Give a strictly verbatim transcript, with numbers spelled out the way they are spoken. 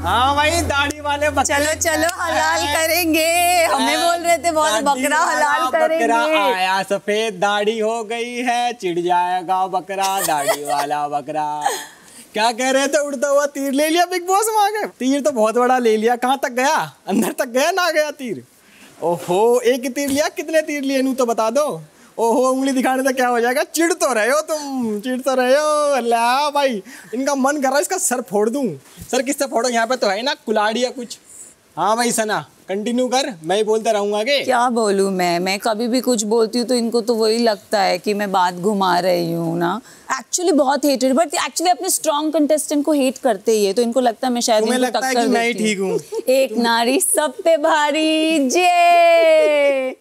हाँ भाई दाढ़ी वाले बकरा। चलो चलो हलाल करेंगे, हमें बोल रहे थे बहुत बकरा हलाल करेंगे। बकरा आया सफेद दाढ़ी हो गई है, चिढ़ जाएगा बकरा दाढ़ी वाला बकरा। क्या कह रहे थे? उड़ता हुआ तीर ले लिया बिग बॉस वहां के। तीर तो बहुत बड़ा ले लिया, कहाँ तक गया? अंदर तक गया ना गया तीर? ओहो एक ही तीर लिया, कितने तीर लिए नू तो बता दो। ओहो उंगली दिखाने से क्या हो जाएगा? चिढ़ तो रहे हो तुम, चिढ़ तो रहे हो। अल्लाह भाई इनका मन कर रहा है इसका सर फोड़ दूं। सर किससे फोड़ो? यहाँ पे तो है ना कुलाड़ी या कुछ। हाँ भाई सना कंटिन्यू कर, मैं ही बोलता रहूंगा आगे। क्या बोलूं मैं मैं कभी भी कुछ बोलती हूँ तो इनको तो वही लगता है कि मैं बात घुमा रही हूँ ना। एक्चुअली बहुत हेटेड, बट एक्चुअली अपने स्ट्रॉन्ग कंटेस्टेंट को हेट करते ही है, तो इनको लगता है मैं शायद इनको टक्कर देती हूँ। मैं ही ठीक हूँ। एक नारी सब पे भारी जय।